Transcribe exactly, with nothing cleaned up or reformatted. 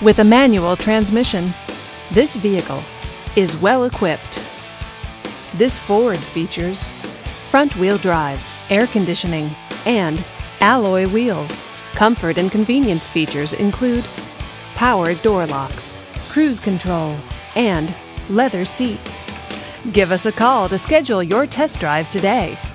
with a manual transmission. This vehicle is well equipped. This Ford features front-wheel drive, air conditioning, and alloy wheels. Comfort and convenience features include power door locks, cruise control, and leather seats. Give us a call to schedule your test drive today.